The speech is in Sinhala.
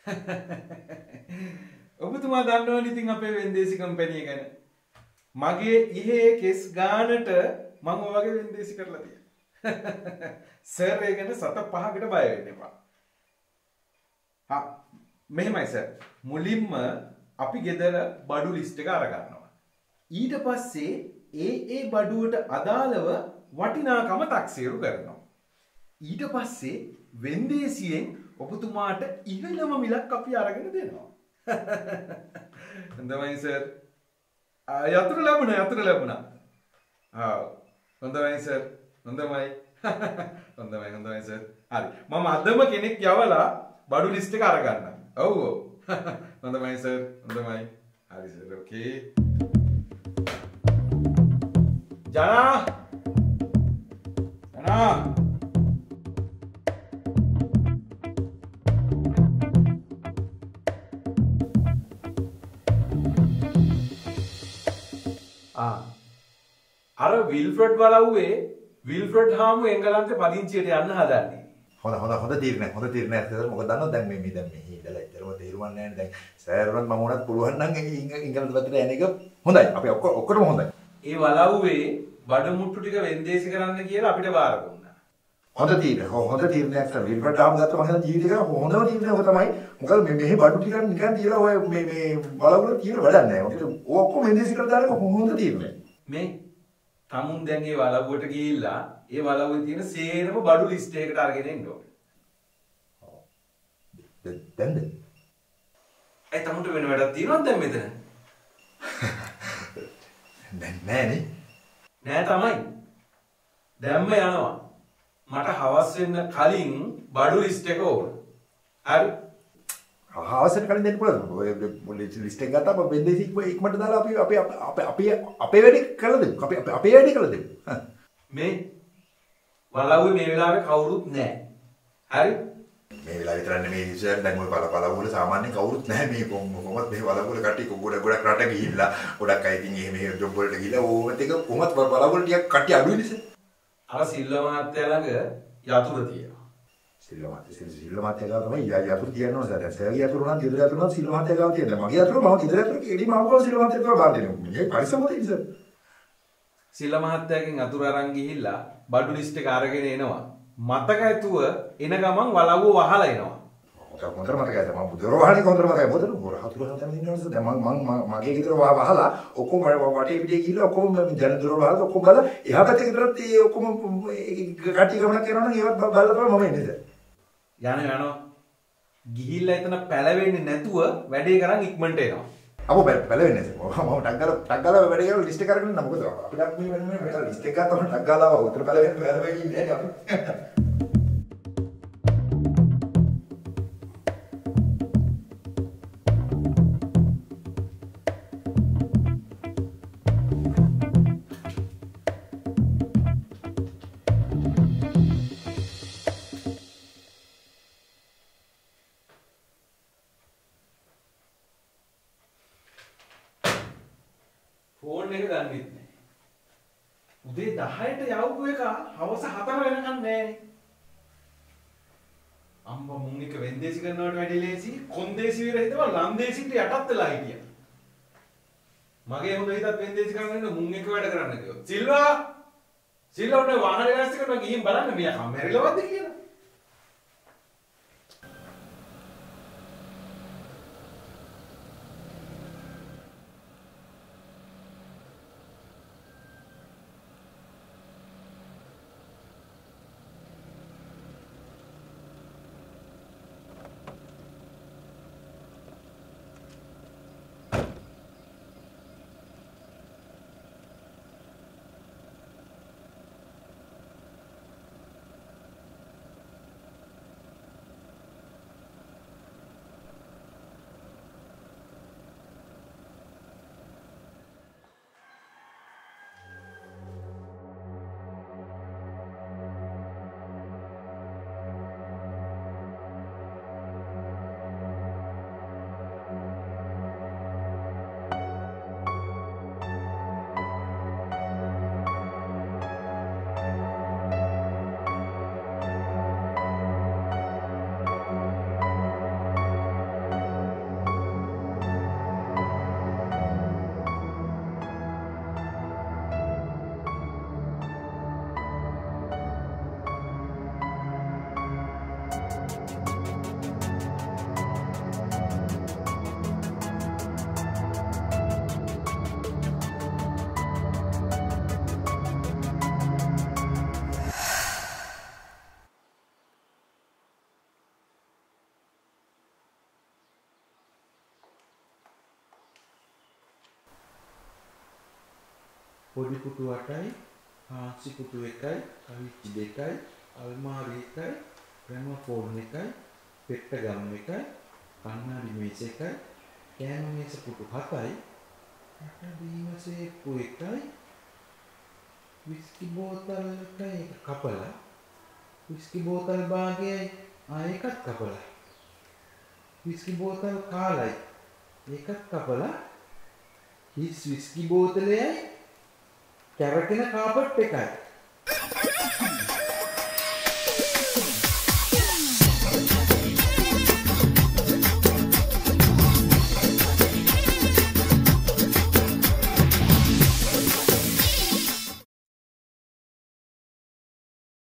ඔබතුමා දන්නවනේ ඉතින් අපේ වෙන්දේසි කම්පැනි එක ගැන. මගේ ඉහේ කෙස් ගානට මම ඔය වගේ වෙන්දේසි කරලා තියෙනවා. සර් ඒ ගැන සත පහකට බය වෙන්න එපා. මෙහෙමයි සර්. මුලින්ම අපි ගෙදර බඩු ලිස්ට් එක අරගන්නවා. ඊට පස්සේ ඒ බඩුවට අදාළව වටිනාකම තක්සේරු කරනවා. ඊට පස්සේ වෙන්දේසියෙන් ඔබතුමාට ඉහළම මිලක් අපි අරගෙන දෙනවා. හොඳයි සර්. යතුරු ලැබුණා. හොඳයි සර්. හොඳයි සර්. හරි. මම අදම කෙනෙක් යවලා බඩු ලිස්ට් එක අරගන්නම්. ඔව්. හොඳයි සර්. හොඳයි. හරි සර්. ඕකේ. ජනා. අර විල්ෆ්‍රඩ් වලව්වේ විල්ෆ්‍රඩ් හාමු එංගලන්තේ පදිංචියට යන්න හදන්නේ. හොඳ තීරණයක් සර්. මොකද දන්නවද දැන් මේ ඉඳලා ඉතරම තේරුම් නැහැ දැන් සර් උනත් මම උනත් පුළුවන් නම් ඉංගලන්ත පැත්තට යන එක හොඳයි. අපි ඔක්කොටම හොඳයි. ඒ වලව්වේ බඩමුට්ටු ටික වෙන්දේසි කරන්න කියලා අපිට බාර දුන්නා. හොඳ තීරණයක් සර්. විල්ෆ්‍රඩ් හාමු ගත්ත මම හිතන ජීවිතේ කරා හොඳම තීරණයක් තමයි. මොකද මෙහි බඩු ටික නිකන් තියලා ඔය මේ බලවල තියෙන වැඩක් නැහැ. ඔක ඔක්කොම වෙන්දේසි කරලා දාලා හොඳ තීරණයක්. මේ තමුන් දැන් ඒ වලව්වට ගිහිල්ලා ඒ වලව්වේ තියෙන සේරම බඩු ලිස්ට් එකකට අරගෙන එන්න ඕනේ. දැන්ද? ඒ තමුන්ට වෙන වැඩක් තියෙනවද දැන් මෙතන? දැන් නෑනේ. නෑ තමයි. දැන්ම යනවා. මට හවස් වෙන්න කලින් බඩු ලිස්ට් එක ඕන. හරි. හවසට කලින් දෙන්න පුළුවන්. ඔය ලිස්ට් එක ගත්තාම වෙන්දේසි ඉක්මනට දාලා අපි අපේ වැඩේ කරලා දෙමු. අපේ වැඩේ කරලා දෙමු. මේ වලව්වේ මේ වෙලාවේ කවුරුත් නැහැ. හරි? මේ වෙලාව විතර නෙමෙයි සර්. දැන් ඔය පළවල සාමාන්‍යයෙන් කවුරුත් නැහැ. මේ කොහොමද මේ වලවල කට්ටිය ගොඩක් රට ගිහිල්ලා ගොඩක් අය ඉතින් එහෙම ජොබ් වලට ගිහිල්ලා ඕමත් එක කොහොමද වලවල ටිකක් කට්ටිය අඩුයිනේ සර්. අර සිල්වා මහත්තයා ළඟ යතුරු තියෙනවා. සිල්වා මහත්තයා ගාව තමයි යතුරු තියනවා සර්. සර්ගේ යතුරු නම් ගෙදර යතුරු නම් සිල්වා මහත්තයා ගාව තියෙනවා. මගේ යතුරු මම ගෙදර යතුරු කෙඩි මම ගාව සිල්වා මහත්තයා ගාව බාර දෙනවා. මේ පරිස්සම තියෙන්නේ සර්. සිල්වා මහත්තයාගෙන් යතුරු අරන් ගිහිල්ලා බඩු ලිස්ට් එක අරගෙන එනවා. මතක ඇතුව එන ගමන් වලව්ව වහලා එනවා. හොඳට මතකයි. මම බුදුර වහන්නේ හොඳට මතකයි. මොකද හොර හතුරු හතර දිනවලස දැන් මම මගේ ගෙදර වහලා ඔක්කොම වටේ පිටේ ගිහිල්ලා ඔක්කොම ජන දොර වහලා ඔක්කොම බලලා එහා පැත්තේ ගෙදරත් ඒ ඔක්කොම කටි ගමනක් කරනවා නම් ඒවත් බලලා තමයි මම එන්නේ දැන්. යනවා. ගිහිල්ලා එතන පැලවෙන්නේ නැතුව වැඩේ කරන් ඉක්මනට එනවා. අපෝ පැලවෙන්නේ නැහැ. මම ටක් ගාලා වැඩේ කරලා ලිස්ට් එක අරගෙන ඉන්න මොකද අපිට මේ ලිස්ට් එක ගත්තාම ටක් ගාලා උතර පැලවෙන්නේ ඉන්නේ අපි. ෆෝන් එක ගන්නෙත් නැහැ. උදේ 10ට යවපු එක හවස 4 වෙනකන් නෑනේ. අම්බා මුන් එක වෙන්දේසි කරනවට වැඩි ලේසි කොන්දේසි විතර හිටව ලන්දේසිට යටත් වෙලා හිටියා. මගේ හොඳ හිතත් වෙන්දේසි කරන්න මුන් එක වැඩ කරන්න කිව්වා. සිල්වා උනේ වාහනේ වැස්ස කරනවා ගිහින් බලන්න මෙයා කම්මැරිලවද්ද කියලා. පොඩි පුටු 8යි, හාන්සි පුටු 1යි, කවිච්චි 2යි, අල්මාරි 1යි, ග්‍රැමෆෝන් 1යි, පෙට්ටගම් 1යි, කණ්ණාඩි මේස 1යි, කෑම මේස පුටු 7යි, බීම සේප්පු 1යි, විස්කි බෝතල් 1යි එක කපලා, විස්කි බෝතල් භාගයයි එකත් කපලා, විස්කි බෝතල් කාලයි එකත් කපලා, හිස් විස්කි බෝතලයයි කැරකෙන කාපට් එකයි